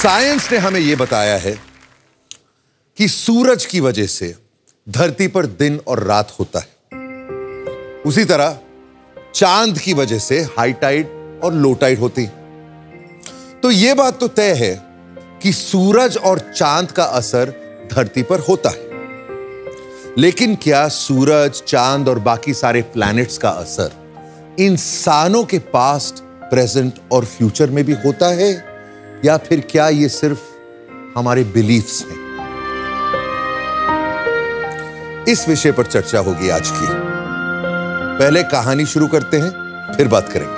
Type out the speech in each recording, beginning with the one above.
Science ने हमें यह बताया है कि सूरज की वजह से धरती पर दिन और रात होता है। उसी तरह चांद की वजह से हाई टाइड और लो टाइड होती। तो यह बात तो तय है कि सूरज और चांद का असर धरती पर होता है, लेकिन क्या सूरज, चांद और बाकी सारे प्लैनेट्स का असर इंसानों के पास्ट, प्रेजेंट और फ्यूचर में भी होता है, या फिर क्या ये सिर्फ हमारे बिलीफ्स हैं? इस विषय पर चर्चा होगी आज की। पहले कहानी शुरू करते हैं, फिर बात करेंगे।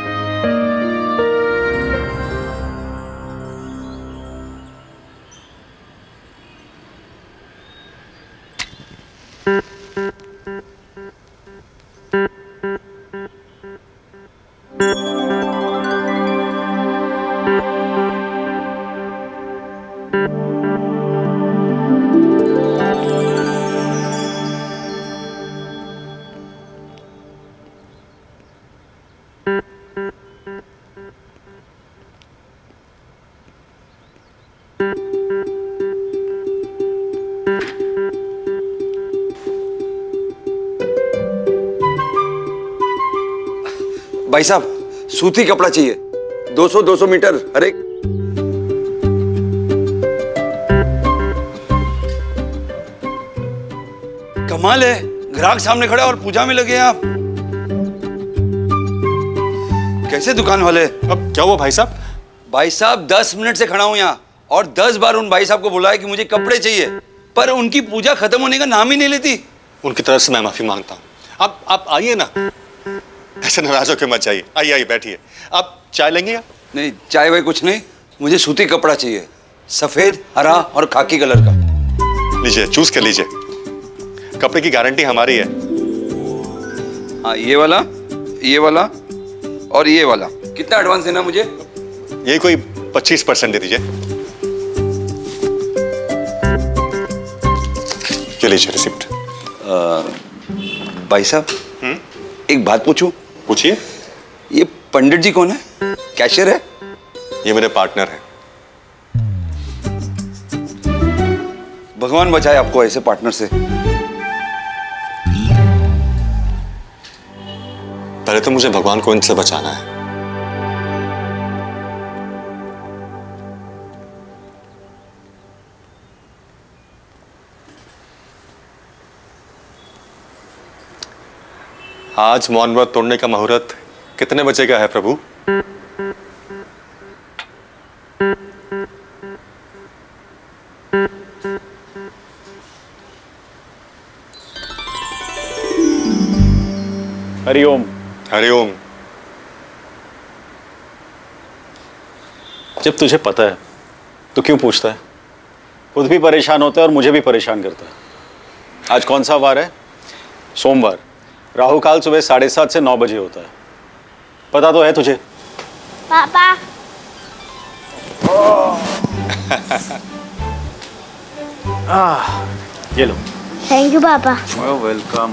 भाई साहब, सूती कपड़ा चाहिए। 200 मीटर हर एक। कमाल है, ग्राहक सामने खड़ा और पूजा में लगे आप। कैसे दुकान वाले? अब क्या हुआ भाई साहब? भाई साहब 10 मिनट से खड़ा हूं यहाँ और 10 बार उन भाई साहब को बुलाया कि मुझे कपड़े चाहिए, पर उनकी पूजा खत्म होने का नाम ही नहीं लेती। उनकी तरफ से मैं माफी मांगता हूँ। आप आइए ना, ऐसे नाराज होकर मत जाइए। आइए आइए बैठिए। आप चाय लेंगे या? नहीं, चाय वाय कुछ नहीं, मुझे सूती कपड़ा चाहिए, सफेद, हरा और खाकी कलर का। लीजिए, चूज कर लीजिए। कपड़े की गारंटी हमारी है। हाँ, ये वाला और ये वाला। कितना एडवांस देना मुझे? ये कोई 25% दे दीजिए। ये लीजिए रिसिप्ट। भाई साहब, एक बात पूछूं? पूछिए। ये पंडित जी कौन है? कैशियर है? ये मेरे पार्टनर है। भगवान बचाए आपको ऐसे पार्टनर से। पहले तो मुझे भगवान को इनसे बचाना है। आज मौन व्रत तोड़ने का मुहूर्त कितने बजे का है प्रभु? हरिओम। हरिओम। जब तुझे पता है तो क्यों पूछता है? खुद भी परेशान होता है और मुझे भी परेशान करता है। आज कौन सा वार है? सोमवार। राहु काल सुबह 7:30 से 9 बजे होता है। पता तो है तुझे? पापा। ये लो। थैंक यू पापा। वेलकम।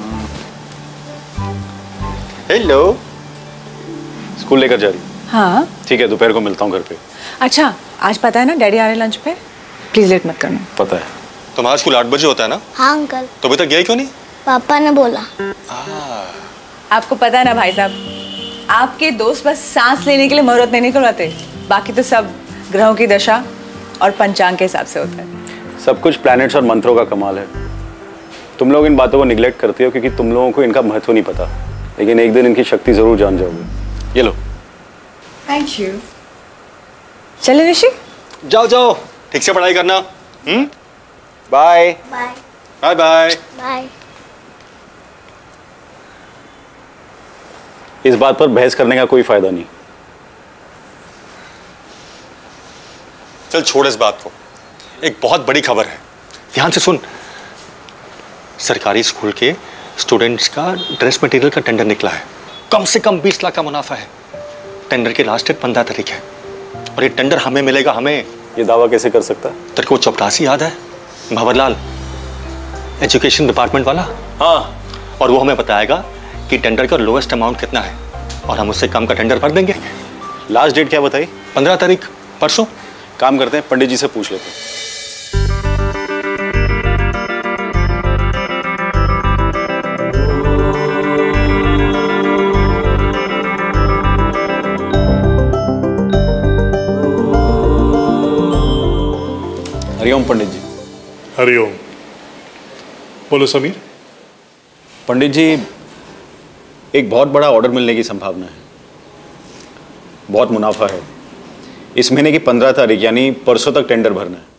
हेलो। स्कूल लेकर जा रही? हाँ। ठीक है, दोपहर को मिलता हूँ घर पे। अच्छा, आज पता है ना डैडी आ रहे लंच पे? प्लीज लेट मत करना। पता है। तुम्हारा स्कूल 8 बजे होता है ना? हाँ अंकल। तो अभी तक गए क्यों नहीं? पापा ने बोला। आपको पता है ना भाई साहब, आपके दोस्त बस सांस लेने के लिए मुहूर्त नहीं निकलवाते, बाकी तो सब ग्रहों की दशा और पंचांग के हिसाब से होता है। सब कुछ प्लैनेट्स और मंत्रों का कमाल है। तुम लोग इन बातों को निगलेक्ट करते हो क्योंकि तुम लोगों को इनका महत्व नहीं पता, लेकिन एक दिन इनकी शक्ति जरूर जान जाओगे। ये लो। Thank you. चले ऋषि? जाओ जाओ, ठीक से पढ़ाई करना। Bye bye. Bye bye. Bye. इस बात पर बहस करने का कोई फायदा नहीं। चल छोड़ इस बात को। एक बहुत बड़ी खबर है, ध्यान से सुन। सरकारी स्कूल के स्टूडेंट्स का ड्रेस मटेरियल का टेंडर निकला है। कम से कम 20 लाख का मुनाफा है। टेंडर की लास्ट डेट 15 तारीख है और ये टेंडर हमें मिलेगा। हमें। ये दावा कैसे कर सकता है? तेरे को चपरासी याद है? भंवरलाल, एजुकेशन डिपार्टमेंट वाला। हाँ। और वो हमें बताएगा कि टेंडर का लोएस्ट अमाउंट कितना है और हम उससे कम का टेंडर भर देंगे। लास्ट डेट क्या बताई? 15 तारीख, परसों। काम करते हैं, पंडित जी से पूछ लेते हैं। हरिओम पंडित जी। हरिओम। बोलो समीर। पंडित जी, एक बहुत बड़ा ऑर्डर मिलने की संभावना है, बहुत मुनाफा है। इस महीने की 15 तारीख यानी परसों तक टेंडर भरना है।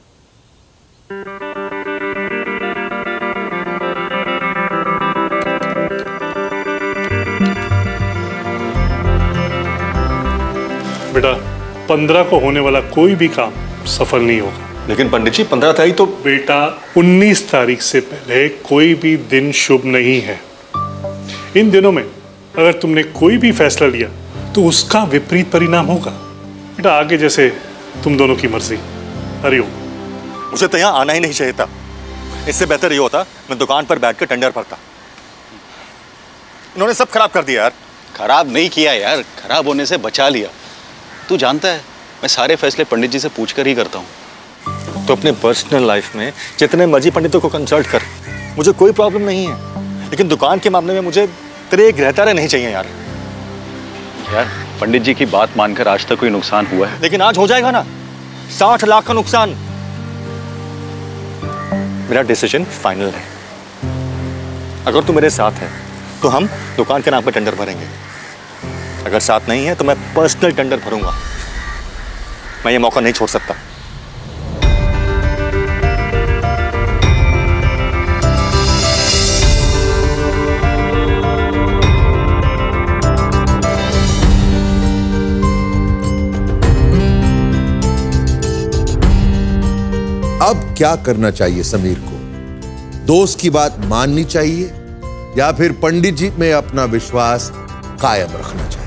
बेटा 15 को होने वाला कोई भी काम सफल नहीं होगा। लेकिन पंडित जी 15 तारीख तो। बेटा 19 तारीख से पहले कोई भी दिन शुभ नहीं है। इन दिनों में अगर तुमने कोई भी फैसला लिया तो उसका विपरीत परिणाम होगा। बेटा आगे जैसे तुम दोनों की मर्जी। हरिओम। मुझे तो यहाँ आना ही नहीं चाहिए था। इससे बेहतर ये होता मैं दुकान पर बैठकर टेंडर भरता। इन्होंने सब खराब कर दिया यार। खराब नहीं किया यार, खराब होने से बचा लिया। तू जानता है मैं सारे फैसले पंडित जी से पूछकर ही करता हूँ। तो अपने पर्सनल लाइफ में जितने मर्जी पंडितों को कंसल्ट कर, मुझे कोई प्रॉब्लम नहीं है। लेकिन दुकान के मामले में मुझे तेरे एक रहता नहीं चाहिए यार। यार पंडित जी की बात मानकर आज तक कोई नुकसान हुआ है? लेकिन आज हो जाएगा ना, 60 लाख का नुकसान। मेरा डिसीजन फाइनल है। अगर तू मेरे साथ है तो हम दुकान के नाम पर टेंडर भरेंगे। अगर साथ नहीं है तो मैं पर्सनल टेंडर भरूंगा। मैं ये मौका नहीं छोड़ सकता। अब क्या करना चाहिए समीर को? दोस्त की बात माननी चाहिए या फिर पंडित जी में अपना विश्वास कायम रखना चाहिए?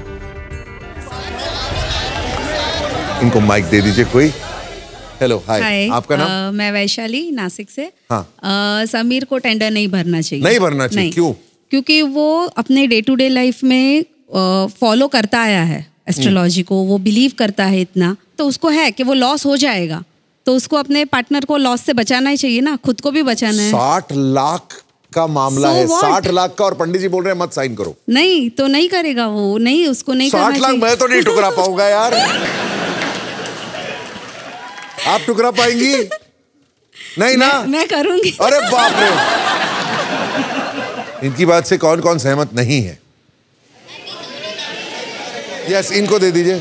इनको माइक दे दीजिए कोई। हेलो, हाय, आपका नाम? मैं वैशाली, नासिक से। हाँ। समीर को टेंडर नहीं भरना चाहिए। नहीं भरना चाहिए? क्यों? क्योंकि वो अपने डे टू डे लाइफ में फॉलो करता आया है एस्ट्रोलॉजी को, वो बिलीव करता है इतना, तो उसको है कि वो लॉस हो जाएगा, तो उसको अपने पार्टनर को लॉस से बचाना ही चाहिए ना, खुद को भी बचाना है। 60 लाख का मामला है। 60 लाख का, और पंडित जी बोल रहे हैं मत साइन करो। नहीं तो नहीं करेगा वो, नहीं, उसको नहीं 60 लाख मैं तो नहीं टुकरा पाऊंगा यार। आप टुकरा पाएंगी? नहीं ना? मैं करूंगी। अरे बाप रे। इनकी बात से कौन कौन सहमत नहीं है? यस, इनको दे दीजिए।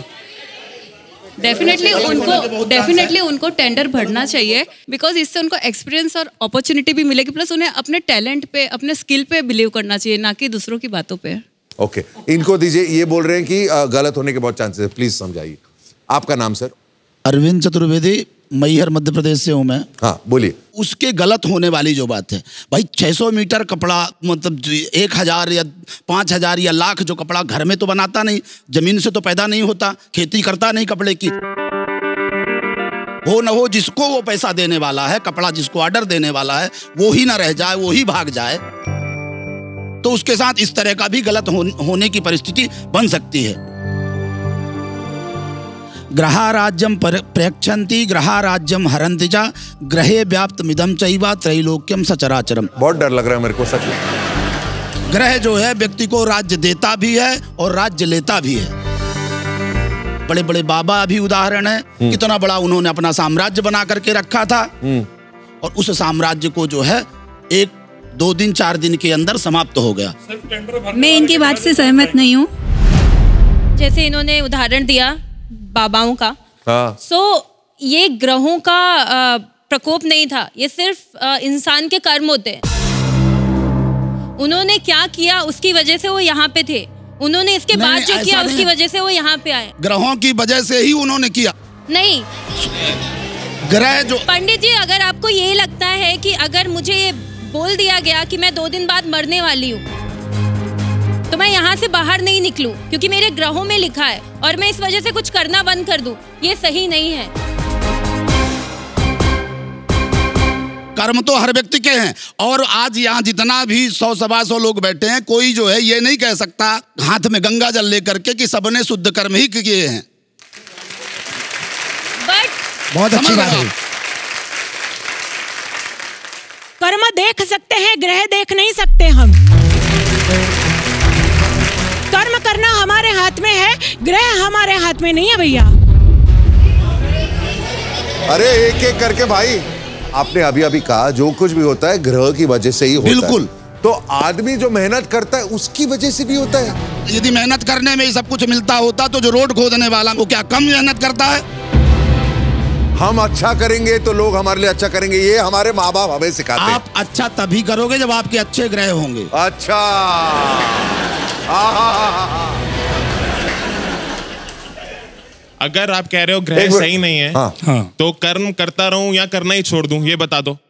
डेफिनेटली उनको टेंडर भरना चाहिए, बिकॉज इससे उनको एक्सपीरियंस और अपॉर्चुनिटी भी मिलेगी, प्लस उन्हें अपने टैलेंट पे, अपने स्किल पे बिलीव करना चाहिए, ना कि दूसरों की बातों पे। ओके, इनको दीजिए। ये बोल रहे हैं कि गलत होने के बहुत चांसेस है, प्लीज समझाइए। आपका नाम सर? अरविंद चतुर्वेदी, मैहर मध्य प्रदेश से हूँ मैं। हाँ बोलिए। उसके गलत होने वाली जो बात है भाई, 600 मीटर कपड़ा, मतलब 1000 या 5000 या लाख जो कपड़ा घर में तो बनाता नहीं, जमीन से तो पैदा नहीं होता, खेती करता नहीं कपड़े की। हो न हो जिसको वो पैसा देने वाला है, कपड़ा जिसको ऑर्डर देने वाला है, वो ही ना रह जाए, वो ही भाग जाए, तो उसके साथ इस तरह का भी गलत होने की परिस्थिति बन सकती है। ग्रहा राज्यम प्रेक्षन्ति ग्रहा राज्यम हरन्ति च ग्रहे व्याप्त मिदम चैवा त्रैलोक्यम सचराचरम। बहुत डर लग रहा है मेरे को सच में। ग्रह जो है व्यक्ति को राज्य देता भी है और राज्य लेता भी है। बड़े बड़े बाबा अभी उदाहरण है, कितना बड़ा उन्होंने अपना साम्राज्य बना करके रखा था, और उस साम्राज्य को जो है 1-2 दिन 4 दिन के अंदर समाप्त हो गया। मैं इनकी बात से सहमत नहीं हूँ। जैसे इन्होंने उदाहरण दिया बाबाओं का, सो ये ग्रहों का प्रकोप नहीं था, ये सिर्फ इंसान के कर्म होते हैं। उन्होंने क्या किया उसकी वजह से वो यहाँ पे थे, उन्होंने इसके बाद जो किया उसकी वजह से वो यहाँ पे आए। ग्रहों की वजह से ही उन्होंने किया नहीं। ग्रह जो, पंडित जी अगर आपको ये लगता है कि अगर मुझे ये बोल दिया गया कि मैं 2 दिन बाद मरने वाली हूँ, तो मैं यहाँ से बाहर नहीं निकलूं क्योंकि मेरे ग्रहों में लिखा है, और मैं इस वजह से कुछ करना बंद कर दूं, ये सही नहीं है। कर्म तो हर व्यक्ति के हैं, और आज यहाँ जितना भी 100-125 लोग बैठे हैं, कोई जो है ये नहीं कह सकता हाथ में गंगा जल लेकर के कि सबने शुद्ध कर्म ही किए हैं। बट बहुत अच्छी बात है। कर्म देख सकते हैं, ग्रह देख नहीं सकते हम। कर्म करना हमारे हाथ में है, ग्रह हमारे हाथ में नहीं है भैया। अरे एक एक करके भाई, आपने अभी अभी कहा जो कुछ भी होता है ग्रह की वजह से ही होता है। बिल्कुल। तो आदमी जो मेहनत करता है उसकी वजह से भी होता है। यदि मेहनत करने में ही सब कुछ मिलता होता तो जो रोड खोदने वाला वो क्या कम मेहनत करता है? हम अच्छा करेंगे तो लोग हमारे लिए अच्छा करेंगे, ये हमारे माँ बाप हमें सिखाते हैं। आप अच्छा तभी करोगे जब आपके अच्छे ग्रह होंगे। अच्छा। अगर आप कह रहे हो ग्रह सही नहीं है, हाँ। तो कर्म करता रहूं या करना ही छोड़ दूं, ये बता दो।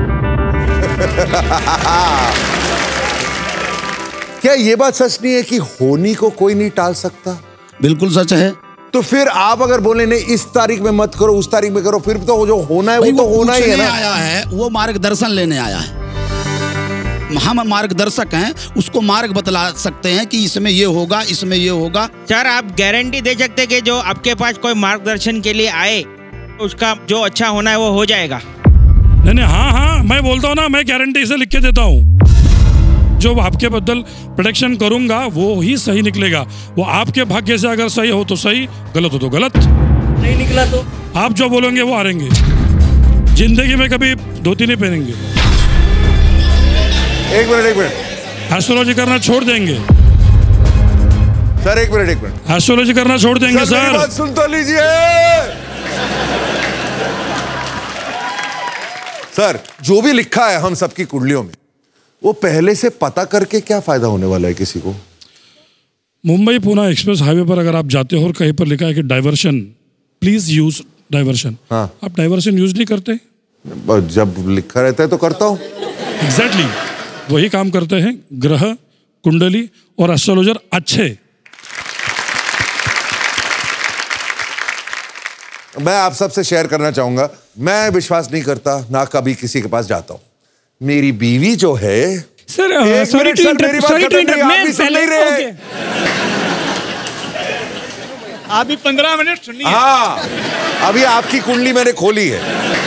क्या ये बात सच नहीं है कि होनी को कोई नहीं टाल सकता? बिल्कुल सच है। तो फिर आप अगर बोले नहीं इस तारीख में मत करो, उस तारीख में करो, फिर तो जो होना है वो तो होना ही है ना। आया है वो मार्गदर्शन लेने आया है। हम मार्गदर्शक हैं, उसको मार्ग बतला सकते हैं कि इसमें ये होगा, इसमें ये होगा। सर आप गारंटी दे सकते कि जो आपके पास कोई मार्गदर्शन के लिए आए उसका जो अच्छा होना है वो हो जाएगा? नहीं, हाँ, मैं बोलता हूँ ना, मैं गारंटी से लिख के देता हूँ। जो आपके बदल प्रेडिक्शन करूंगा वो ही सही निकलेगा। वो आपके भाग्य से अगर सही हो तो सही, गलत हो तो गलत। नहीं निकला तो आप जो बोलेंगे वो हारेंगे। जिंदगी में कभी धोती नहीं पहनेंगे। एक मिनट। एस्ट्रोलॉजी करना छोड़ देंगे सर। एक मिनट। एस्ट्रोलॉजी करना छोड़ देंगे सर। मेरी बात सुन तो लीजिए सर। जो भी लिखा है हम सबकी कुंडलियों में, वो पहले से पता करके क्या फायदा होने वाला है किसी को? मुंबई पुणे एक्सप्रेस हाईवे पर अगर आप जाते हो और कहीं पर लिखा है कि डाइवर्शन, प्लीज यूज डाइवर्शन, हाँ। आप डाइवर्शन यूज नहीं करते? जब लिखा रहता है तो करता हूं। एग्जैक्टली वही काम करते हैं ग्रह, कुंडली और एस्ट्रोलॉजर अच्छे। मैं आप सबसे शेयर करना चाहूंगा, मैं विश्वास नहीं करता, ना कभी किसी के पास जाता हूं। मेरी बीवी जो है सर, सॉरी टू इंटरप्ट, आप भी सुन नहीं रहे। आप भी 15 मिनट सुनिए। हाँ, अभी आपकी कुंडली मैंने खोली है।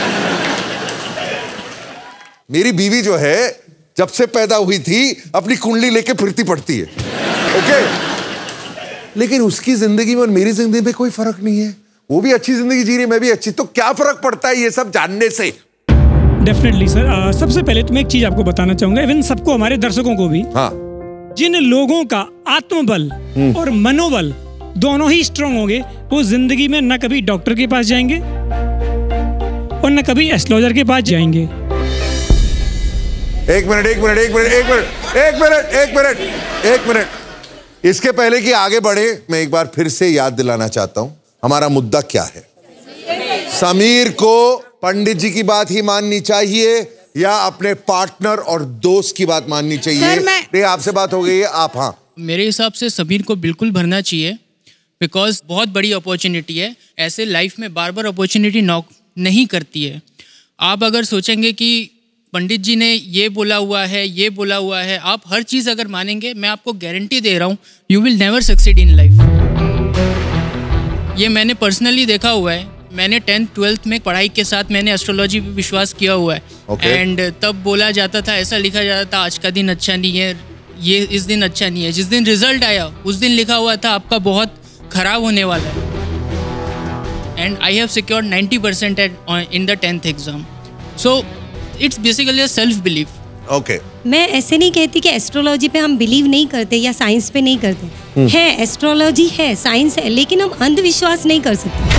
मेरी बीवी जो है जब से पैदा हुई थी अपनी कुंडली लेके फिरती पड़ती है। ओके, लेकिन उसकी जिंदगी में और मेरी जिंदगी में कोई फर्क नहीं है। वो भी अच्छी जिंदगी जी रही है, मैं भी अच्छी। तो क्या फर्क पड़ता है ये सब जानने से? Definitely sir. सबसे पहले तो मैं एक चीज आपको बताना चाहूंगा, इवन सबको, हमारे दर्शकों को भी। हाँ। जिन लोगों का आत्मबल और मनोबल दोनों ही स्ट्रांग होंगे, वो जिंदगी में न कभी डॉक्टर के पास जाएंगे और न कभी एस्ट्रोलॉजर के पास जाएंगे। एक मिनट। इसके पहले कि आगे बढ़े, मैं एक बार फिर से याद दिलाना चाहता हूं हमारा मुद्दा क्या है। समीर को पंडित जी की बात ही माननी चाहिए या अपने पार्टनर और दोस्त की बात माननी चाहिए? नहीं, आपसे बात हो गई है, आप। हाँ, मेरे हिसाब से समीर को बिल्कुल भरना चाहिए, बिकॉज बहुत बड़ी अपॉर्चुनिटी है। ऐसे लाइफ में बार बार अपॉर्चुनिटी नॉक नहीं करती है। आप अगर सोचेंगे कि पंडित जी ने ये बोला हुआ है, ये बोला हुआ है, आप हर चीज़ अगर मानेंगे, मैं आपको गारंटी दे रहा हूँ, you will never succeed in life. ये मैंने पर्सनली देखा हुआ है। मैंने 10th 12th में पढ़ाई के साथ मैंने एस्ट्रोलॉजी पे विश्वास किया हुआ है। एंड तब बोला जाता था, ऐसा लिखा जाता था, आज का दिन अच्छा नहीं है, ये इस दिन अच्छा नहीं है। जिस दिन रिजल्ट आया उस दिन लिखा हुआ था आपका बहुत खराब होने वाला है। And I have secured 90% in the 10th exam. So it's basically a self belief. Okay, मैं ऐसे नहीं कहती कि एस्ट्रोलॉजी पे हम बिलीव नहीं करते या साइंस पे नहीं करते। है, एस्ट्रोलॉजी है, साइंस है, लेकिन हम अंधविश्वास नहीं कर सकते।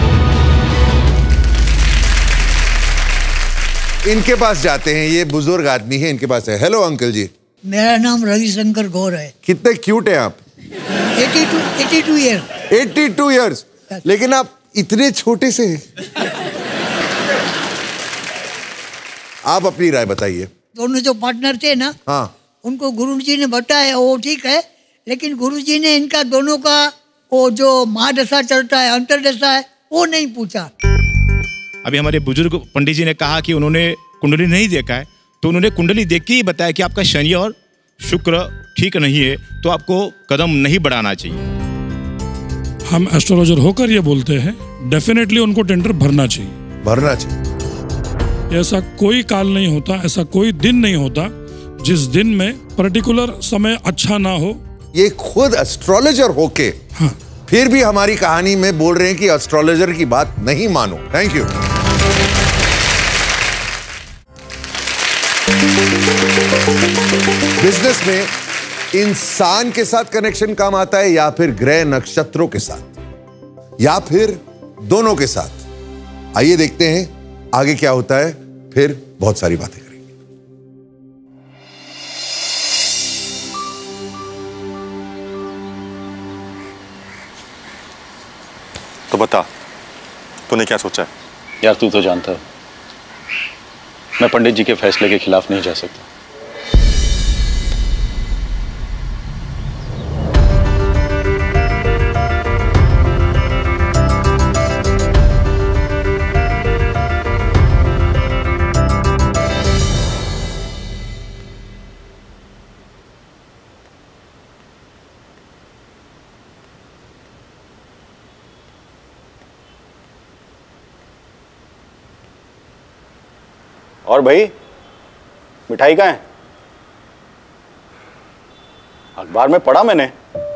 इनके पास जाते हैं, ये बुजुर्ग आदमी है, इनके पास है। Hello uncle ji. मेरा नाम रविशंकर गौर है। कितने क्यूट हैं आप। 82 ईयर। 82 ईयर्स, लेकिन आप इतने छोटे से। आप अपनी राय बताइए। दोनों जो पार्टनर थे ना, हाँ, उनको गुरुजी ने बताया वो ठीक है, लेकिन गुरुजी ने इनका दोनों का वो जो महादशा चलता है, अंतरदशा है, वो नहीं पूछा। अभी हमारे बुजुर्ग पंडित जी ने कहा कि उन्होंने कुंडली नहीं देखा है, तो उन्होंने कुंडली देख के ही बताया कि आपका शनि और शुक्र ठीक नहीं है, तो आपको कदम नहीं बढ़ाना चाहिए। हम एस्ट्रोलॉजर होकर ये बोलते हैं डेफिनेटली उनको टेंडर भरना चाहिए। भरना चाहिए। ऐसा कोई काल नहीं होता, ऐसा कोई दिन नहीं होता जिस दिन में पर्टिकुलर समय अच्छा ना हो। ये खुद एस्ट्रोलॉजर होके फिर भी हमारी कहानी में बोल रहे हैं कि एस्ट्रोलॉजर की बात नहीं मानो। Thank you. बिजनेस में इंसान के साथ कनेक्शन काम आता है या फिर ग्रह नक्षत्रों के साथ या फिर दोनों के साथ? आइए देखते हैं आगे क्या होता है, फिर बहुत सारी बातें करेंगे। तो बता, तूने क्या सोचा है? यार तू तो जानता है मैं पंडित जी के फैसले के खिलाफ नहीं जा सकता। और भाई मिठाई कहाँ है? अखबार में पढ़ा मैंने।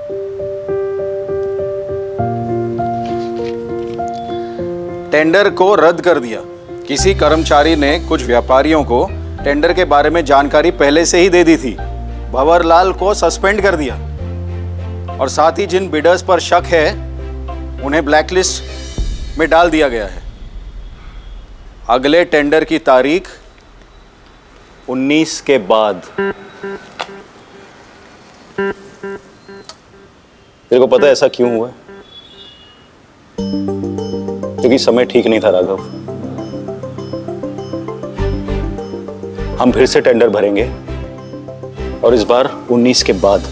टेंडर को रद्द कर दिया। किसी कर्मचारी ने कुछ व्यापारियों को टेंडर के बारे में जानकारी पहले से ही दे दी थी। भंवरलाल को सस्पेंड कर दिया और साथ ही जिन बिडर्स पर शक है उन्हें ब्लैकलिस्ट में डाल दिया गया है। अगले टेंडर की तारीख 19 के बाद। तेरे को पता है ऐसा क्यों हुआ? क्योंकि समय ठीक नहीं था राघव। हम फिर से टेंडर भरेंगे और इस बार 19 के बाद।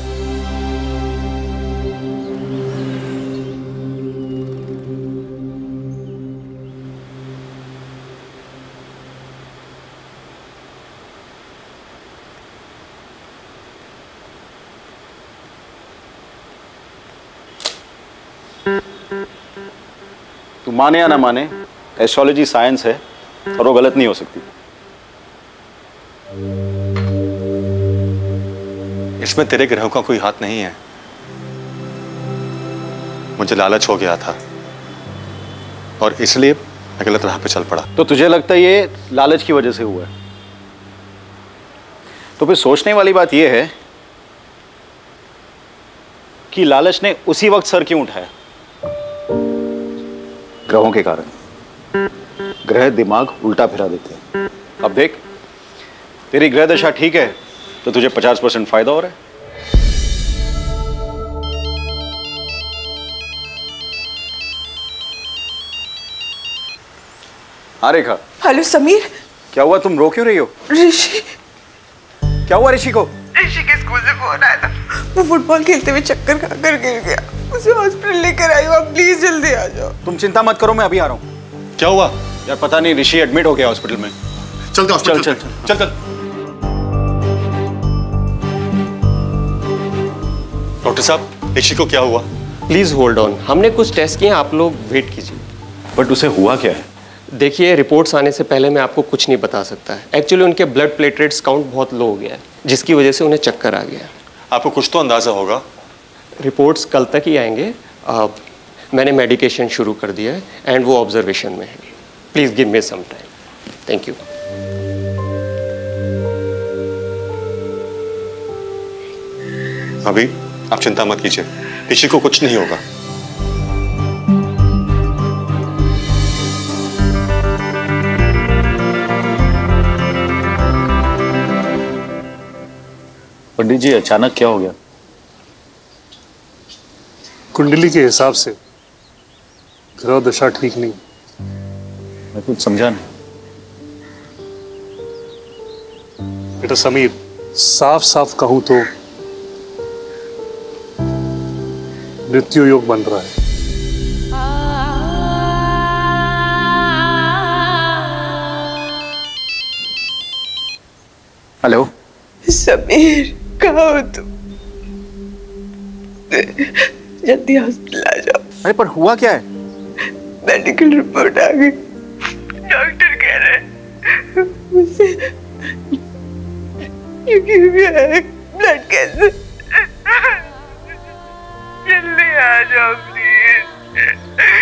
तू माने या ना माने, एस्ट्रोलॉजी साइंस है और वो गलत नहीं हो सकती। इसमें तेरे ग्रहों का कोई हाथ नहीं है। मुझे लालच हो गया था और इसलिए मैं गलत राह पे चल पड़ा। तो तुझे लगता है ये लालच की वजह से हुआ है? तो फिर सोचने वाली बात यह है कि लालच ने उसी वक्त सर क्यों उठाया? ग्रहों के कारण। ग्रह दिमाग उल्टा फिरा देते हैं। अब देख, तेरी ग्रह दशा ठीक है तो तुझे 50% फायदा हो रहा है। हाँ रेखा। हेलो समीर। क्या हुआ, तुम रो क्यों रही हो? ऋषि। क्या हुआ ऋषि को? ऋषि के स्कूल से फोन आया था। वो फुटबॉल खेलते हुए चक्कर खाकर गिर गया। उसे हॉस्पिटल लेकर आई हो, आप प्लीज जल्दी आ जाओ। तुम चिंता मत करो, मैं अभी आ रहा हूँ। क्या हुआ? यार पता नहीं, ऋषि एडमिट हो गया हॉस्पिटल में। चल चल चल चल चल चल। डॉक्टर साहब, ऋषि को क्या हुआ? प्लीज होल्ड ऑन, हमने कुछ टेस्ट किए, आप लोग वेट कीजिए। बट उसे हुआ क्या है? देखिए, रिपोर्ट्स आने से पहले मैं आपको कुछ नहीं बता सकता है। एक्चुअली उनके ब्लड प्लेटलेट्स काउंट बहुत लो हो गया है, जिसकी वजह से उन्हें चक्कर आ गया। आपको कुछ तो अंदाजा होगा? रिपोर्ट्स कल तक ही आएंगे। मैंने मेडिकेशन शुरू कर दिया है एंड वो ऑब्जर्वेशन में है। Please give me some time. Thank you. अभी आप चिंता मत कीजिए, ऋषि को कुछ नहीं होगा। पंडित जी, अचानक क्या हो गया? कुंडली के हिसाब से ग्रह दशा ठीक नहीं। मैं कुछ समझा नहीं। बेटा समीर, साफ साफ कहूं तो मृत्यु योग बन रहा है। हेलो समीर, कहाँ हो तुम? जल्दी हॉस्पिटल आ जाओ। अरे पर हुआ क्या है? मेडिकल रिपोर्ट आ गई। डॉक्टर कह रहे हैं मुझसे ब्लड कैंसर। जल्दी आ जाओ प्लीज।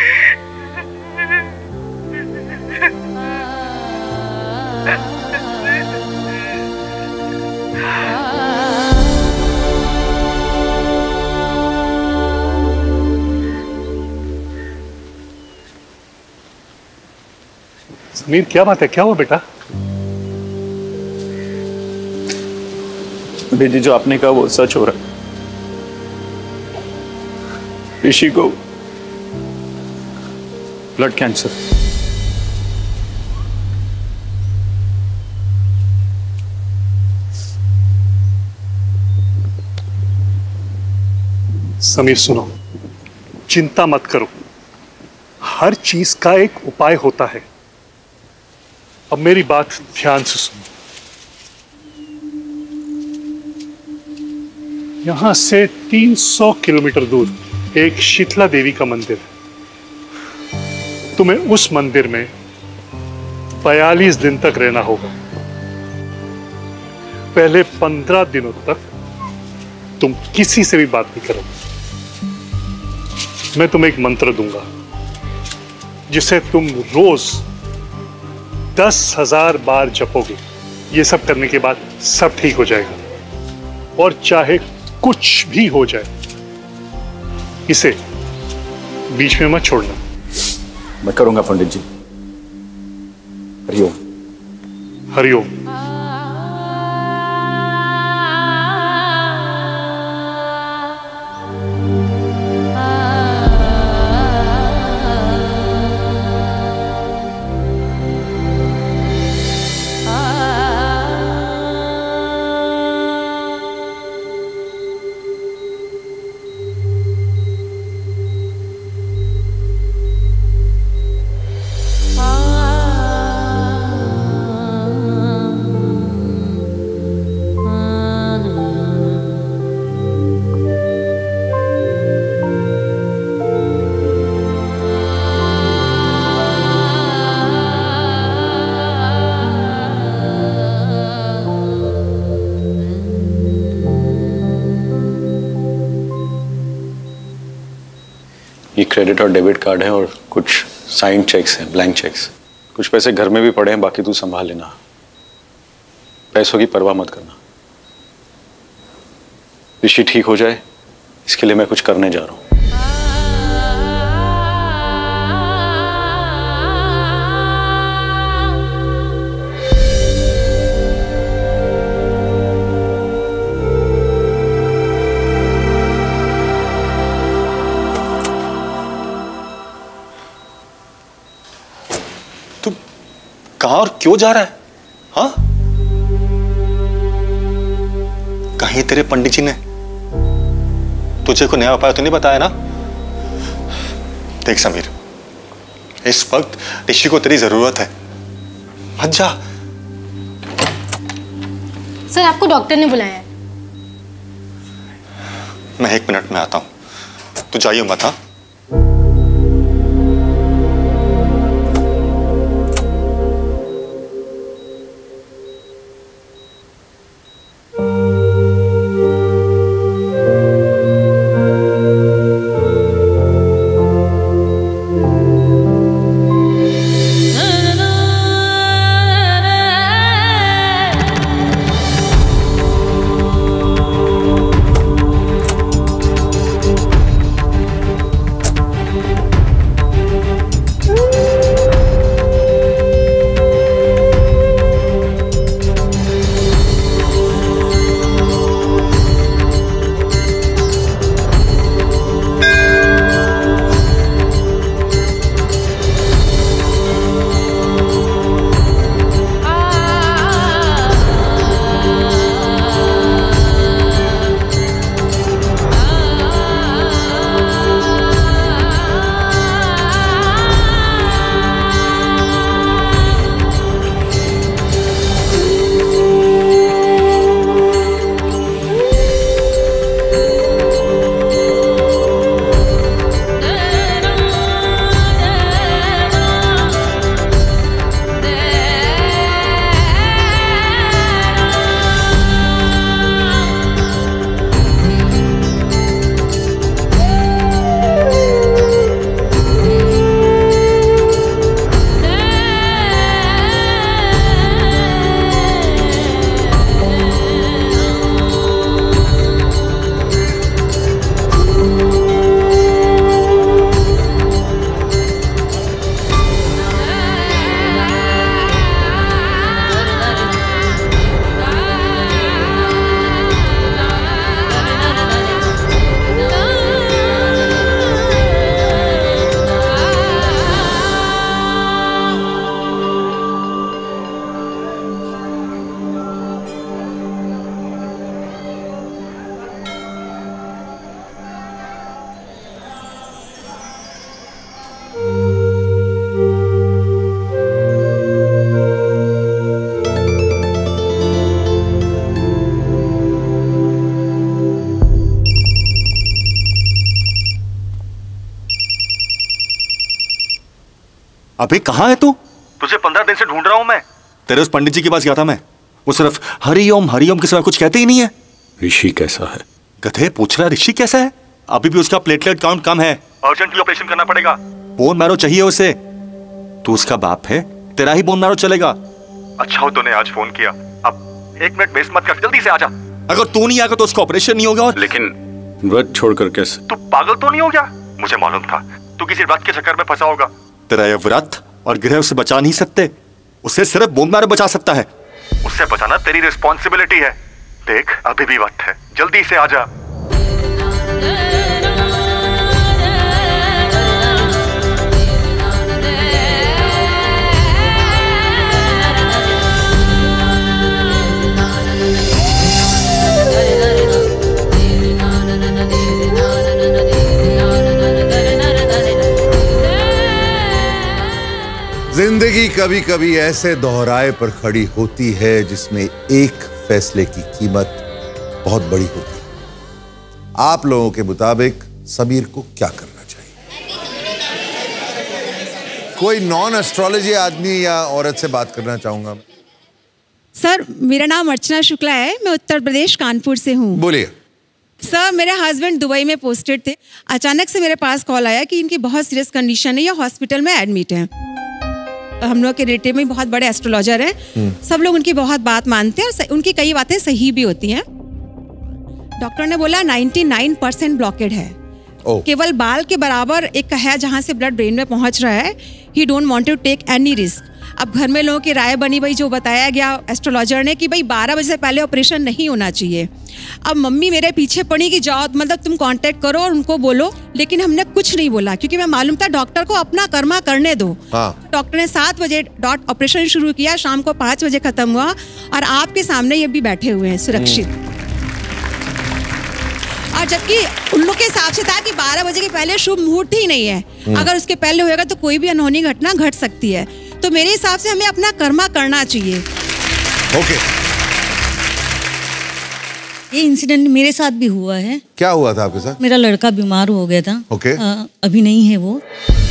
समीर, क्या बात है? क्या हुआ बेटा? बेटी, जो आपने कहा वो सच हो रहा है। ऋषि को ब्लड कैंसर। समीर सुनो, चिंता मत करो, हर चीज का एक उपाय होता है। अब मेरी बात ध्यान से सुनो। यहां से 300 किलोमीटर दूर एक शीतला देवी का मंदिर है। तुम्हें उस मंदिर में 42 दिन तक रहना होगा। पहले 15 दिनों तक तुम किसी से भी बात नहीं करोगे। मैं तुम्हें एक मंत्र दूंगा जिसे तुम रोज 10,000 बार जपोगे। ये सब करने के बाद सब ठीक हो जाएगा। और चाहे कुछ भी हो जाए, इसे बीच में मत छोड़ना। मैं करूंगा पंडित जी। हरिओम। हरिओम। ये क्रेडिट और डेबिट कार्ड है और कुछ साइन चेक्स हैं, ब्लैंक चेक्स। कुछ पैसे घर में भी पड़े हैं, बाकी तू संभाल लेना। पैसों की परवाह मत करना। ऋषि ठीक हो जाए, इसके लिए मैं कुछ करने जा रहा हूं। कहां और क्यों जा रहा है? हाँ, कहीं तेरे पंडित जी ने तुझे कोई नया उपाय तो नहीं बताया ना? देख समीर, इस वक्त ऋषि को तेरी जरूरत है, मत जा। सर, आपको डॉक्टर ने बुलाया है। मैं 1 मिनट में आता हूं, तू जाइए मत। हाँ, अबे कहाँ है तू? तुझे 15 दिन से ढूंढ रहा हूं मैं। तेरे उस पंडित जी के पास गया था मैं, वो सिर्फ हरिओम हरिओम के सिवा कुछ कहते ही नहीं है। ऋषि कैसा है? गधे पूछ रहा ऋषि कैसा है? अभी भी उसका प्लेटलेट काउंट कम है, अर्जेंटली ऑपरेशन करना पड़ेगा। बोन मैरो चाहिए उसे। तू उसका बाप है, तेरा ही बोन मैरो चलेगा। अच्छा हो तूने आज फोन किया। अब 1 मिनट वेस्ट मत कर, जल्दी से आजा। अगर तू नहीं आएगा तो उसका ऑपरेशन नहीं होगा। लेकिन व्रत छोड़कर कैसे? तू पागल तो नहीं हो गया? मुझे मालूम था तू किसी व्रत के चक्कर में फंसा होगा। तेरा ये व्रत और ग्रह उसे बचा नहीं सकते, उसे सिर्फ बोन मैरो बचा सकता है। उससे बचाना तेरी रिस्पॉन्सिबिलिटी है। देख अभी भी वक्त है, जल्दी से आजा। जिंदगी कभी कभी ऐसे दोहराए पर खड़ी होती है जिसमें एक फैसले की कीमत बहुत बड़ी होती है। आप लोगों के मुताबिक समीर को क्या करना चाहिए? कोई नॉन एस्ट्रोलॉजी आदमी या औरत से बात करना चाहूंगा। सर, मेरा नाम अर्चना शुक्ला है, मैं उत्तर प्रदेश कानपुर से हूँ। बोलिए। सर, मेरे हस्बैंड दुबई में पोस्टेड थे। अचानक से मेरे पास कॉल आया कि इनकी बहुत सीरियस कंडीशन है, या हॉस्पिटल में एडमिट है। हम लोग के रिलेटिव में बहुत बड़े एस्ट्रोलॉजर हैं, सब लोग उनकी बहुत बात मानते हैं और उनकी कई बातें सही भी होती हैं। डॉक्टर ने बोला 99% ब्लॉकेड है, केवल बाल के बराबर एक है जहाँ से ब्लड ब्रेन में पहुँच रहा है। He don't want to take any risk. अब घर में लोगों की राय बनी भाई, जो बताया गया एस्ट्रोलॉजर ने कि भाई 12 बजे से पहले ऑपरेशन नहीं होना चाहिए। अब मम्मी मेरे पीछे पड़ी कि जाओ, मतलब तुम कांटेक्ट करो और उनको बोलो, लेकिन हमने कुछ नहीं बोला क्योंकि मैं मालूम था डॉक्टर को अपना कर्मा करने दो। डॉक्टर ने 7 बजे डॉट ऑपरेशन शुरू किया, शाम को 5 बजे खत्म हुआ और आपके सामने ये भी बैठे हुए हैं सुरक्षित। और जबकि उन लोग के हिसाब से था कि 12 बजे के पहले शुभ मुहूर्त ही नहीं है, अगर उसके पहले होएगा तो कोई भी अनहोनी घटना घट सकती है। तो मेरे हिसाब से हमें अपना कर्मा करना चाहिए। ओके। ये इंसिडेंट मेरे साथ भी हुआ है। क्या हुआ था आपके साथ? मेरा लड़का बीमार हो गया था। ओके। अभी नहीं है वो।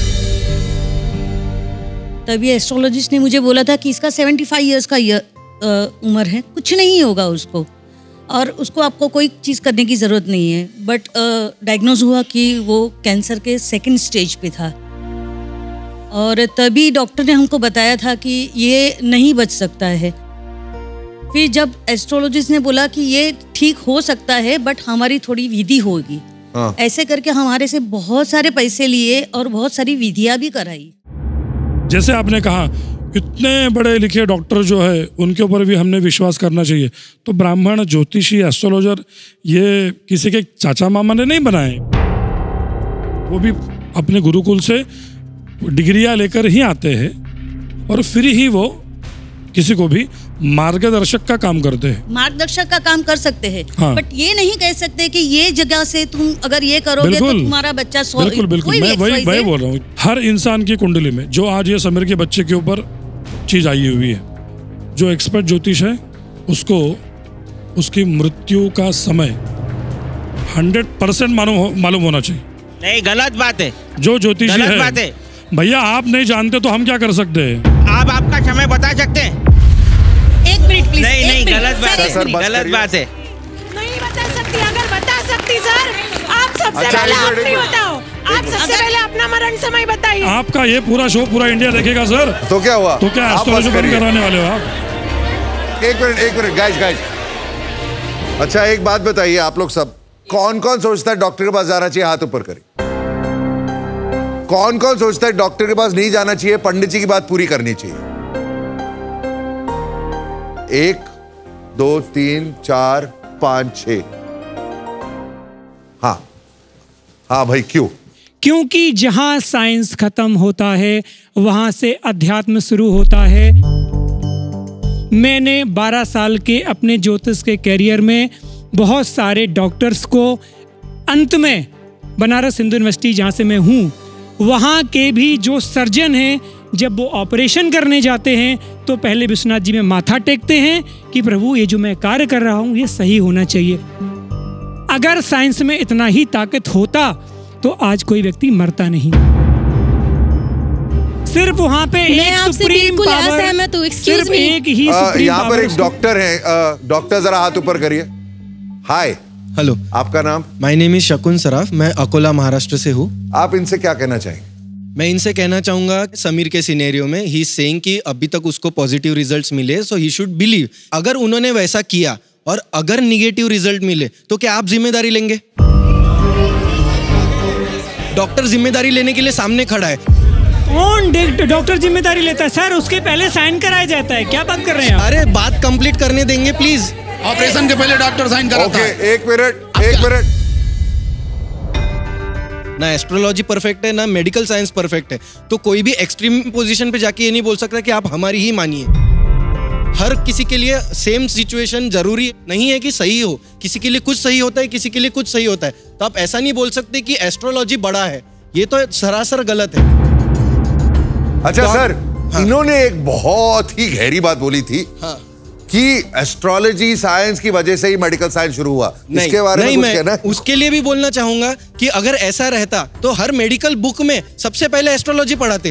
तभी एस्ट्रोलॉजिस्ट ने मुझे बोला था कि इसका 75 इयर्स का उम्र है, कुछ नहीं होगा उसको और उसको आपको कोई चीज़ करने की ज़रूरत नहीं है। बट डायग्नोज हुआ कि वो कैंसर के 2nd स्टेज पे था और तभी डॉक्टर ने हमको बताया था कि ये नहीं बच सकता है। फिर जब एस्ट्रोलॉजिस्ट ने बोला कि ये ठीक हो सकता है बट हमारी थोड़ी विधि होगी, ऐसे करके हमारे से बहुत सारे पैसे लिए और बहुत सारी विधियां भी कराई। जैसे आपने कहा इतने बड़े लिखे डॉक्टर जो है उनके ऊपर भी हमने विश्वास करना चाहिए। तो ब्राह्मण, ज्योतिषी, एस्ट्रोलॉजर ये किसी के चाचा मामा ने नहीं बनाए, वो भी अपने गुरुकुल से डिग्रियां लेकर ही आते हैं और फिर ही वो किसी को भी मार्गदर्शक का काम करते हैं। मार्गदर्शक का काम कर सकते हैं, हाँ। बट ये नहीं कह सकते कि ये जगह से तुम अगर ये करोगे तो तुम्हारा बच्चा बिल्कुल मैं वही बोल रहा हूँ। हर इंसान की कुंडली में जो आज ये समीर के बच्चे के ऊपर चीज आई हुई है, जो एक्सपर्ट ज्योतिष है उसको उसकी मृत्यु का समय 100% मालूम होना चाहिए। नहीं, गलत बात है। जो ज्योतिषी गलत बात है भैया, आप नहीं जानते तो हम क्या कर सकते हैं? आप आपका समय बता सकते हैं? 1 मिनट प्लीज। नहीं, गलत बात है, गलत बात है। नहीं बता सकती, अगर बता सकती सर आप सबसे पहले अपनी बताओ। आप सबसे पहले अपना मरण समय बताइए। आपका ये पूरा शो पूरा इंडिया देखेगा सर। तो क्या हुआ? तो क्या एस्ट्रोलॉजी बंद कराने वाले हो आप? एक मिनट गाइस। अच्छा एक बात बताइए, आप लोग सब कौन कौन सोचता है डॉक्टर के पास जाना चाहिए? हाथ ऊपर करिए। कौन कौन सोचता है डॉक्टर के पास नहीं जाना चाहिए, पंडित जी की बात पूरी करनी चाहिए? 1 2 3 4 5 6। हाँ भाई, क्यों? क्योंकि जहां साइंस खत्म होता है वहां से अध्यात्म शुरू होता है। मैंने 12 साल के अपने ज्योतिष के कैरियर में बहुत सारे डॉक्टर्स को, अंत में बनारस हिंदू यूनिवर्सिटी जहाँ से मैं हूँ, वहाँ के भी जो सर्जन हैं, जब वो ऑपरेशन करने जाते हैं तो पहले विश्वनाथ जी में माथा टेकते हैं कि प्रभु ये जो मैं कार्य कर रहा हूँ ये सही होना चाहिए। अगर साइंस में इतना ही ताकत होता तो आज कोई व्यक्ति मरता नहीं। सिर्फ वहाँ पे मैं एक आपसे सुप्रीम बिल्कुल पावर, असहमत हूँ, excuse सिर्फ me। एक ही सुप्रीम यहाँ पर पावर एक डॉक्टर है, डॉक्टर जरा हाथ ऊपर करिए। हाय, हेलो, आपका नाम? माय नेम इज शकुन सराफ, मैं अकोला महाराष्ट्र से हूँ। आप इनसे क्या कहना चाहेंगे? मैं इनसे कहना चाहूंगा समीर के सिनेरियो में ही इज सेइंग कि अभी तक उसको पॉजिटिव रिजल्ट्स मिले, सो ही शुड बिलीव। अगर उन्होंने वैसा किया और अगर निगेटिव रिजल्ट मिले तो क्या आप जिम्मेदारी लेंगे? डॉक्टर जिम्मेदारी लेने के लिए सामने खड़ा है। कौन डॉक्टर जिम्मेदारी लेता है सर? उसके पहले साइन कराया जाता है। क्या बात कर रहे हैं आप? अरे बात कंप्लीट करने देंगे प्लीज। ऑपरेशन के पहले डॉक्टर साइन कराता है। ओके, एक मिनट। ना एस्ट्रोलॉजी परफेक्ट है, ना मेडिकल साइंस परफेक्ट है, तो कोई भी एक्सट्रीम पोजीशन पे जाके ये नहीं बोल सकता कि आप हमारी ही मानिए। हर किसी के लिए सेम सिचुएशन जरूरी नहीं है कि सही हो। किसी के लिए कुछ सही होता है, किसी के लिए कुछ सही होता है। तो आप ऐसा नहीं बोल सकते कि एस्ट्रोलॉजी बड़ा है, ये तो सरासर गलत है। अच्छा तो सर, इन्होंने एक बहुत ही गहरी बात बोली थी कि एस्ट्रोलॉजी साइंस की वजह से ही मेडिकल साइंस शुरू हुआ। इसके बारे में कुछ कहना है? उसके लिए भी बोलना चाहूंगा कि अगर ऐसा रहता तो हर मेडिकल बुक में सबसे पहले एस्ट्रोलॉजी पढ़ाते।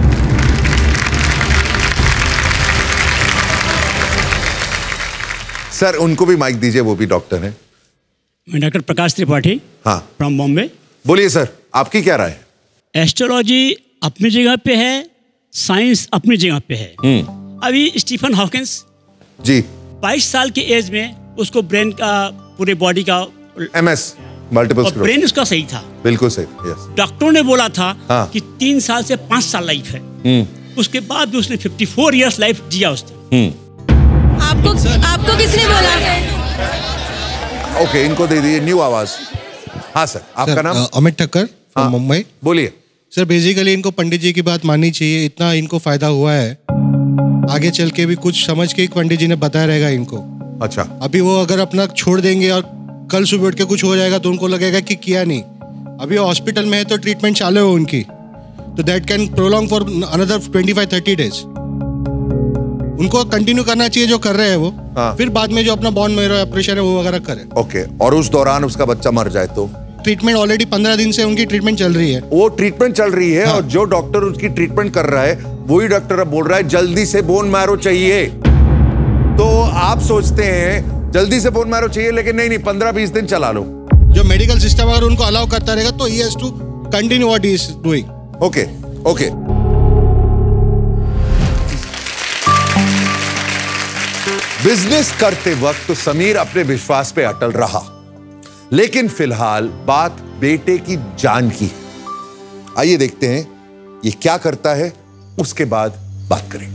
सर, उनको भी माइक दीजिए, वो भी डॉक्टर हैं। मैं डॉक्टर प्रकाश त्रिपाठी, हाँ, फ्रॉम बॉम्बे। बोलिए सर, आपकी क्या राय है? एस्ट्रोलॉजी अपनी जगह पे है, साइंस अपनी जगह पे है। अभी स्टीफन हॉकिंस जी 22 साल की एज में उसको ब्रेन का, पूरे बॉडी का MS मल्टीपल स्क्लेरोसिस, ब्रेन उसका सही था, बिल्कुल सही। यस, डॉक्टरों ने बोला था कि 3 साल से 5 साल लाइफ है। उसके बाद भी उसने 54 इयर्स लाइफ जिया उसने। आपको किसने बोला? ओके, इनको दे दीजिए न्यू आवाज। हाँ सर, आपका नाम? अमित ठक्कर, मुंबई। बोलिए सर। बेसिकली इनको पंडित जी की बात माननी चाहिए, इतना इनको फायदा हुआ है, आगे चल के भी कुछ समझ के पंडित जी ने बताया रहेगा इनको। अच्छा, अभी वो अगर अपना छोड़ देंगे और कल सुबह उठ के कुछ हो जाएगा तो उनको लगेगा कि किया नहीं। अभी हॉस्पिटल में है तो ट्रीटमेंट चालू है उनकी, तो that can prolong for another 25-30 days. उनको कंटिन्यू करना चाहिए जो कर रहे हैं वो, फिर बाद में जो अपना बॉन मेरो ऑपरेशन है वो वगैरह करे। ओके, और उस दौरान उसका बच्चा मर जाए तो? ट्रीटमेंट ऑलरेडी 15 दिन से उनकी ट्रीटमेंट चल रही है। वो ट्रीटमेंट चल रही है, और जो डॉक्टर उसकी ट्रीटमेंट कर रहा है वही डॉक्टर अब बोल रहा है जल्दी से बोन मैरो चाहिए। तो आप सोचते हैं जल्दी से बोन मैरो चाहिए, लेकिन नहीं 15-20 दिन चला लो। जो मेडिकल सिस्टम अगर उनको अलाउ करता रहेगा तो he has to continue what he is doing. Okay. Business करते वक्त तो समीर अपने विश्वास पे अटल रहा, लेकिन फिलहाल बात बेटे की जान की है। आइए देखते हैं ये क्या करता है, उसके बाद बात करेंगे।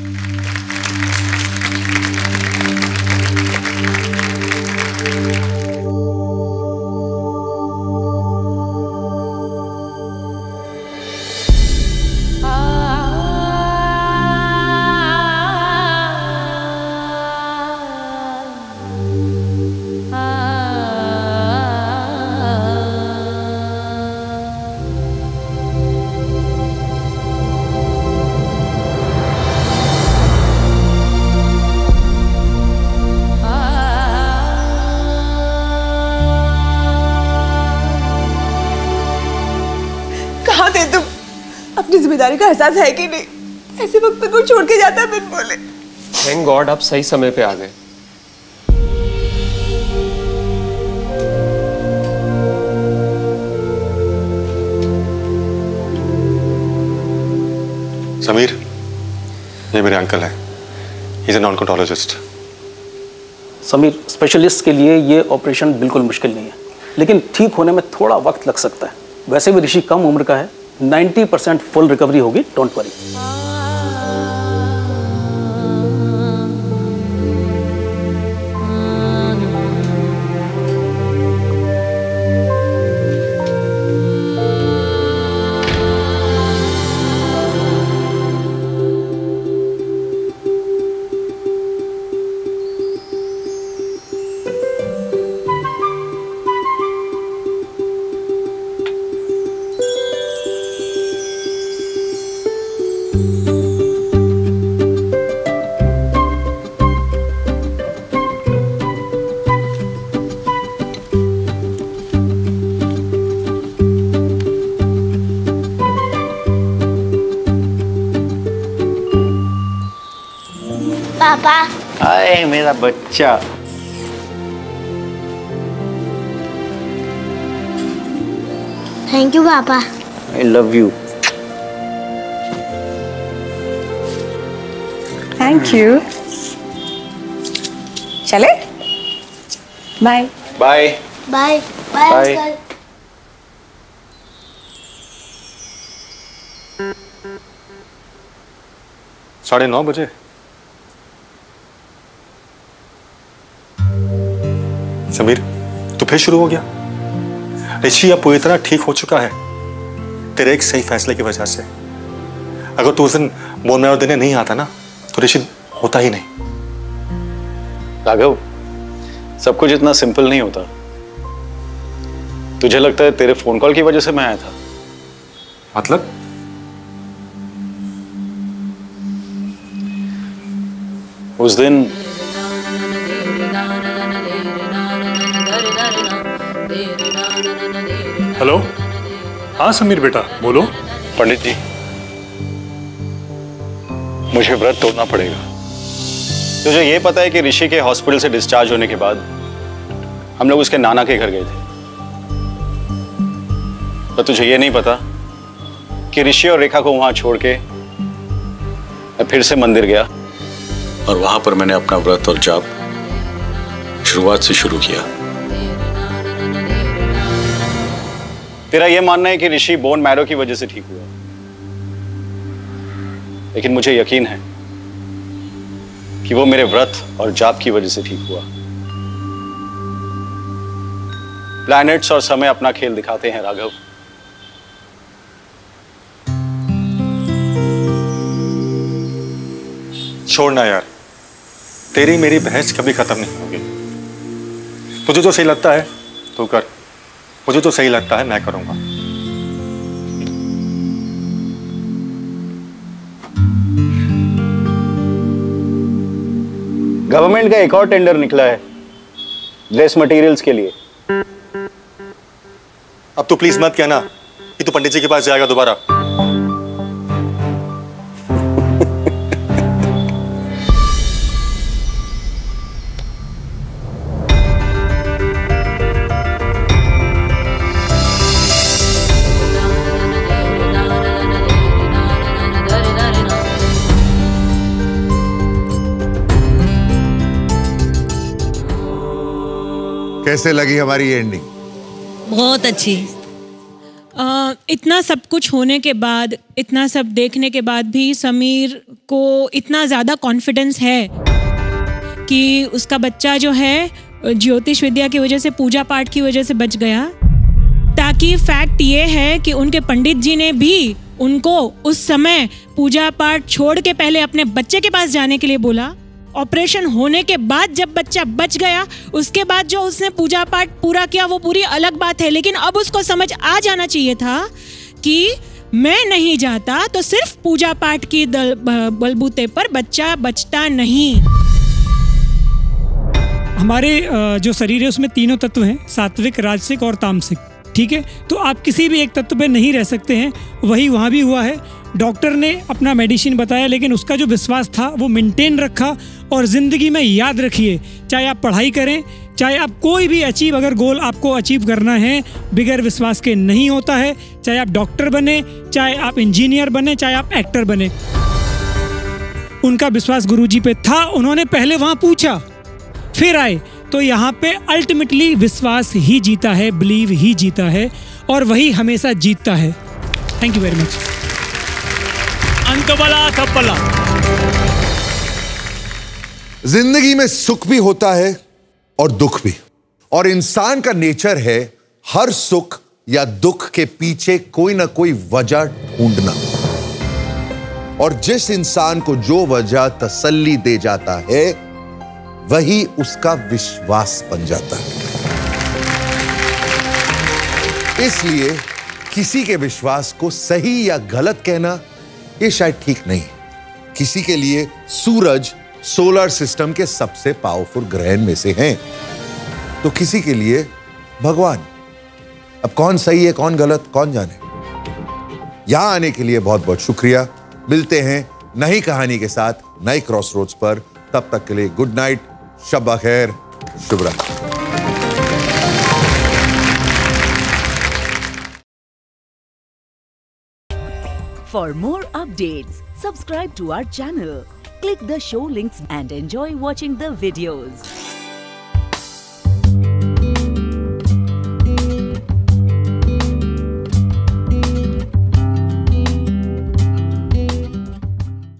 अपनी जिम्मेदारी का एहसास है कि नहीं? ऐसे वक्त पे कोई छोड़ के जाता है बिन बोले। थैंक गॉड आप सही समय पे आ गए। समीर, ये मेरे अंकल हैं। He is an oncologist. Sameer, specialist के लिए ये ऑपरेशन बिल्कुल मुश्किल नहीं है, लेकिन ठीक होने में थोड़ा वक्त लग सकता है। वैसे भी ऋषि कम उम्र का है, 90% फुल रिकवरी होगी, डोंट वरी। पापा। हाय मेरा बच्चा। थैंक यू पापा। I love you. Thank you. चले? Bye. Bye. Bye bye uncle. साढ़े 9 बजे। समीर, तू फिर शुरू हो गया? ऋषि अब पूरी तरह ठीक हो चुका है तेरे एक सही फैसले की वजह से। अगर तू उस दिन बोन मैरो देने नहीं आता ना तो ऋषि होता ही नहीं। राघव, सब कुछ इतना सिंपल नहीं होता। तुझे लगता है तेरे फोन कॉल की वजह से मैं आया था? मतलब? उस दिन हेलो, हाँ समीर बेटा बोलो। पंडित जी, मुझे व्रत तोड़ना पड़ेगा। तुझे ये पता है कि ऋषि के हॉस्पिटल से डिस्चार्ज होने के बाद हम लोग उसके नाना के घर गए थे, पर तुझे ये नहीं पता कि ऋषि और रेखा को वहां छोड़ के मैं फिर से मंदिर गया और वहां पर मैंने अपना व्रत और जाप शुरुआत से शुरू किया। तेरा यह मानना है कि ऋषि बोन मैरो की वजह से ठीक हुआ, लेकिन मुझे यकीन है कि वो मेरे व्रत और जाप की वजह से ठीक हुआ। प्लैनेट्स और समय अपना खेल दिखाते हैं राघव। छोड़ना यार, तेरी मेरी बहस कभी खत्म नहीं होगी। तुझे जो सही लगता है तू कर, मुझे जो सही लगता है मैं करूंगा। गवर्नमेंट का एक और टेंडर निकला है ड्रेस मटेरियल्स के लिए। अब तू प्लीज मत कहना कि तू पंडित जी के पास जाएगा दोबारा। कैसे लगी हमारी एंडिंग? बहुत अच्छी। इतना सब कुछ होने के बाद, इतना सब देखने के बाद भी समीर को इतना ज़्यादा कॉन्फिडेंस है कि उसका बच्चा जो है ज्योतिष विद्या की वजह से, पूजा पाठ की वजह से बच गया। ताकि फैक्ट ये है कि उनके पंडित जी ने भी उनको उस समय पूजा पाठ छोड़ के पहले अपने बच्चे के पास जाने के लिए बोला। ऑपरेशन होने के बाद जब बच्चा बच गया, उसके बाद जो उसने पूजा पाठ पूरा किया वो पूरी अलग बात है, लेकिन अब उसको समझ आ जाना चाहिए था कि मैं नहीं जाता तो सिर्फ पूजा पाठ की बलबूते पर बच्चा बचता नहीं। हमारे जो शरीर है उसमें तीनों तत्व हैं, सात्विक, राजसिक और तामसिक। ठीक है, तो आप किसी भी एक तत्व पे नहीं रह सकते हैं। वही वहाँ भी हुआ है। डॉक्टर ने अपना मेडिसिन बताया, लेकिन उसका जो विश्वास था वो मेंटेन रखा। और ज़िंदगी में याद रखिए, चाहे आप पढ़ाई करें, चाहे आप कोई भी अगर गोल आपको अचीव करना है, बिगैर विश्वास के नहीं होता है। चाहे आप डॉक्टर बने, चाहे आप इंजीनियर बने, चाहे आप एक्टर बने। उनका विश्वास गुरुजी पे था। उन्होंने पहले वहाँ पूछा, फिर आए। तो यहाँ पे अल्टीमेटली विश्वास ही जीता है, बिलीव ही जीता है, और वही हमेशा जीतता है। Thank you very much. अंत बला सब बला। जिंदगी में सुख भी होता है और दुख भी, और इंसान का नेचर है हर सुख या दुख के पीछे कोई ना कोई वजह ढूंढना। और जिस इंसान को जो वजह तसल्ली दे जाता है वही उसका विश्वास बन जाता है। इसलिए किसी के विश्वास को सही या गलत कहना ये शायद ठीक नहीं। किसी के लिए सूरज सोलर सिस्टम के सबसे पावरफुल ग्रह में से हैं, तो किसी के लिए भगवान। अब कौन सही है कौन गलत कौन जाने। यहां आने के लिए बहुत बहुत शुक्रिया। मिलते हैं नई कहानी के साथ नए क्रॉसरोड्स पर। तब तक के लिए गुड नाइट, शब खैर, शुभ रात्रि। For more updates, subscribe to our channel, click the show links and enjoy watching the videos.